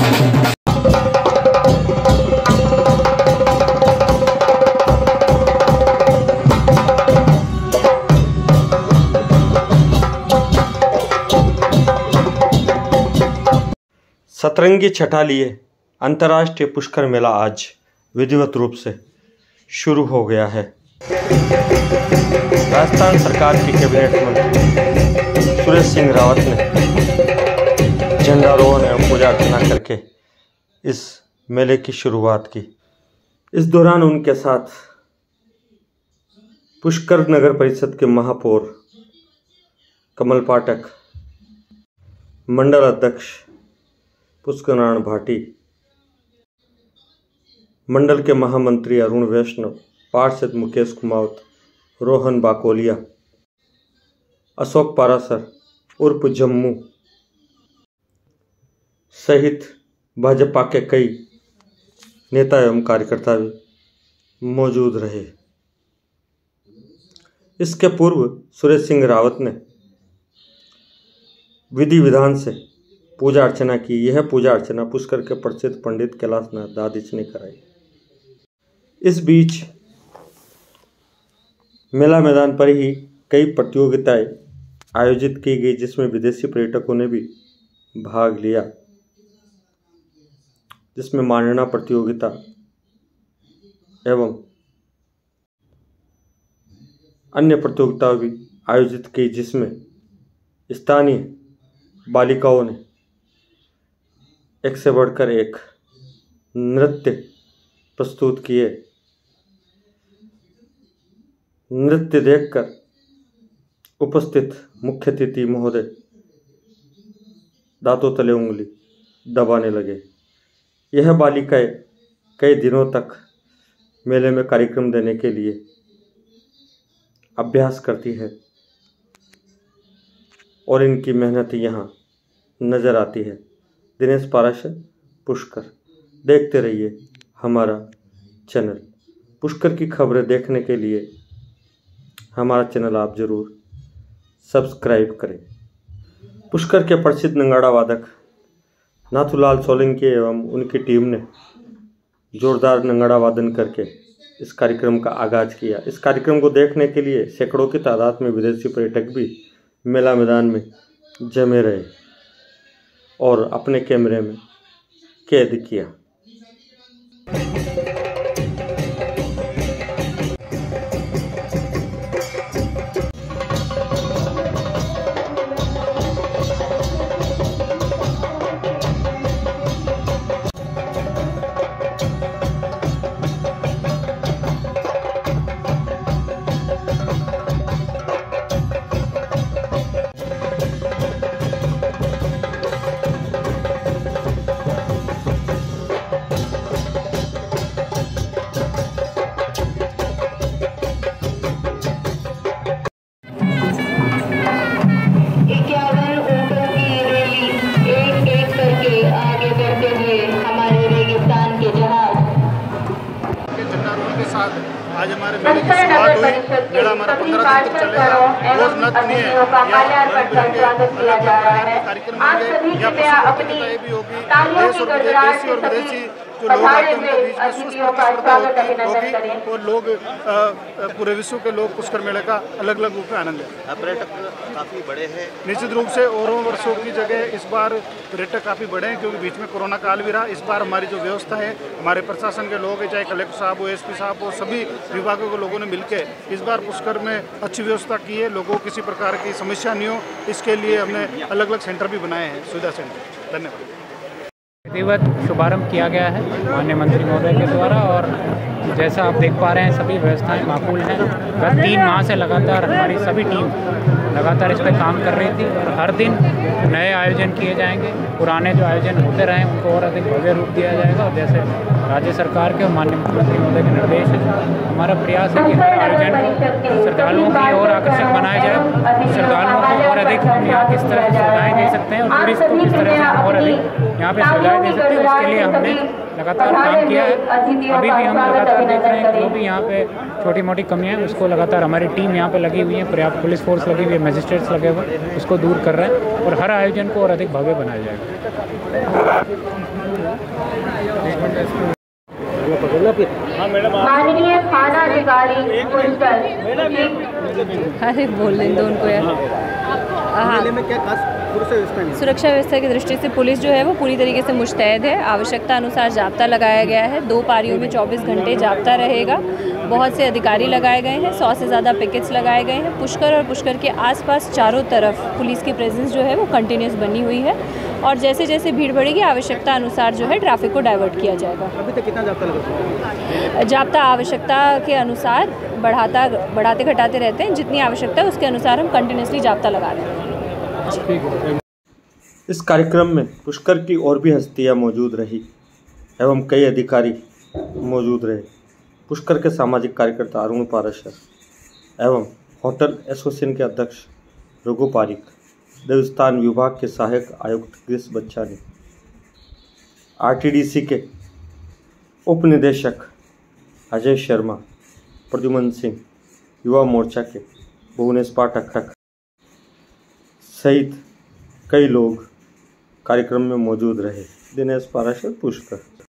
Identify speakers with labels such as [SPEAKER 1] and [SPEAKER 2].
[SPEAKER 1] सतरंगी छठा लिए अंतर्राष्ट्रीय पुष्कर मेला आज विधिवत रूप से शुरू हो गया है। राजस्थान सरकार की कैबिनेट मंत्री सुरेश सिंह रावत ने झंडारोहण एवं पूजा अर्चना करके इस मेले की शुरुआत की। इस दौरान उनके साथ पुष्कर नगर परिषद के महापौर कमल पाठक, मंडल अध्यक्ष पुष्कर नारायण भाटी, मंडल के महामंत्री अरुण वैष्णव, पार्षद मुकेश कुमावत, रोहन बाकोलिया, अशोक पारासर उर्फ जम्मू सहित भाजपा के कई नेता एवं कार्यकर्ता भी मौजूद रहे। इसके पूर्व सुरेश सिंह रावत ने विधि विधान से पूजा अर्चना की। यह पूजा अर्चना पुष्कर के प्रसिद्ध पंडित कैलाशनाथ दादिच ने कराई। इस बीच मेला मैदान पर ही कई प्रतियोगिताएं आयोजित की गई, जिसमें विदेशी पर्यटकों ने भी भाग लिया, जिसमें मांडना प्रतियोगिता एवं अन्य प्रतियोगिताएं भी आयोजित की, जिसमें स्थानीय बालिकाओं ने एक से बढ़कर एक नृत्य प्रस्तुत किए। नृत्य देखकर उपस्थित मुख्य अतिथि महोदय दांतों तले उंगली दबाने लगे। यह बालिकाएं कई दिनों तक मेले में कार्यक्रम देने के लिए अभ्यास करती है और इनकी मेहनत यहाँ नजर आती है। दिनेश पाराशर, पुष्कर। देखते रहिए हमारा चैनल। पुष्कर की खबरें देखने के लिए हमारा चैनल आप जरूर सब्सक्राइब करें। पुष्कर के प्रसिद्ध नगाड़ा वादक नाथूलाल सोलंकी एवं उनकी टीम ने जोरदार नगाड़ा वादन करके इस कार्यक्रम का आगाज किया। इस कार्यक्रम को देखने के लिए सैकड़ों की तादाद में विदेशी पर्यटक भी मेला मैदान में जमे रहे और अपने कैमरे में कैद किया।
[SPEAKER 2] आज हमारे मेले की शुरुआत हुई। मेला हमारा 15 दिन तक चलेगा। रोज नृत्य है, यहाँ रंग बिरंगे अलग अलग प्रकार के कार्यक्रम होंगे। यहाँ पशु प्रतियोगिताएं भी होगी। देशी और विदेशी जो लोग आते हैं उनके बीच में सुस्पर्धा होगी और लोग पूरे विश्व के लोग पुष्कर मेले का अलग अलग रूप में आनंद लें।
[SPEAKER 3] पर्यटक काफ़ी बड़े हैं
[SPEAKER 2] निश्चित रूप से औरों वर्षों की जगह इस बार पर्यटक काफ़ी बड़े हैं, क्योंकि बीच में कोरोना काल भी रहा। इस बार हमारी जो व्यवस्था है, हमारे प्रशासन के लोग हैं, चाहे कलेक्टर साहब हो, एसपी साहब हो, सभी विभागों के लोगों ने मिलकर इस बार पुष्कर में अच्छी व्यवस्था की है। लोगों को किसी प्रकार की समस्या नहीं हो, इसके लिए हमने अलग अलग सेंटर भी बनाए हैं, सुविधा सेंटर। धन्यवाद।
[SPEAKER 4] विधिवत शुभारंभ किया गया है माननीय मंत्री महोदय के द्वारा, और जैसा आप देख पा रहे हैं सभी व्यवस्थाएं माकूल हैं। गत 3 माह से लगातार हमारी सभी टीम लगातार इस पर काम कर रही थी और हर दिन नए आयोजन किए जाएंगे। पुराने जो आयोजन होते रहे उनको और अधिक भव्य रूप दिया जाएगा, और जैसे राज्य सरकार के और माननीय मुख्यमंत्री महोदय के निर्देश है, हमारा प्रयास है कि हर आयोजन को श्रद्धालुओं की ओर आकर्षक बनाया जाए। श्रद्धालुओं को और अधिक हम यहाँ किस तरह से सुविधाएँ दे सकते हैं और टूरिस्ट को किस तरह से हम और अधिक यहाँ पर सुविधाएँ दे सकते हैं, उसके लिए हमने लगातार काम किया है। अभी भी हम लगातार देख रहे हैं कि जो भी यहाँ पे छोटी मोटी कमियां हैं उसको लगातार हमारी टीम यहाँ पे लगी हुई है, पर्याप्त पुलिस फोर्स लगी हुई है, मजिस्ट्रेट्स लगे हुए, उसको दूर कर रहे हैं और हर आयोजन को और अधिक भव्य बनाया जाएगा।
[SPEAKER 5] माननीय थाना अधिकारी पुष्कर।
[SPEAKER 6] अरे बोल लें दो उनको यार। हाँ, सुरक्षा व्यवस्था की दृष्टि से पुलिस जो है वो पूरी तरीके से मुस्तैद है। आवश्यकता अनुसार जाब्ता लगाया गया है। 2 पारियों में 24 घंटे जाब्ता रहेगा। बहुत से अधिकारी लगाए गए हैं, 100 से ज़्यादा पिकेट्स लगाए गए हैं। पुष्कर और पुष्कर के आसपास चारों तरफ पुलिस की प्रेजेंस जो है वो कंटिन्यूस बनी हुई है और जैसे जैसे भीड़ बढ़ेगी आवश्यकता अनुसार जो है ट्रैफिक को डाइवर्ट किया जाएगा।
[SPEAKER 7] अभी तक कितना जाब्ता लगा?
[SPEAKER 6] जाब्ता आवश्यकता के अनुसार बढ़ाते घटाते रहते हैं। जितनी आवश्यकता है उसके अनुसार हम कंटिन्यूसली जाब्ता लगा रहे हैं।
[SPEAKER 1] इस कार्यक्रम में पुष्कर की और भी हस्तियां मौजूद रही एवं कई अधिकारी मौजूद रहे। पुष्कर के सामाजिक कार्यकर्ता अरुण पाराशर एवं होटल एसोसिएशन के अध्यक्ष रघु पारिक, देवस्थान विभाग के सहायक आयुक्त गिरीश बच्चानी, आरटीडीसी के उप निदेशक अजय शर्मा, प्रद्युमन सिंह, युवा मोर्चा के भुवनेश पाठक सहित कई लोग कार्यक्रम में मौजूद रहे। दिनेश पाराशर, पुष्कर।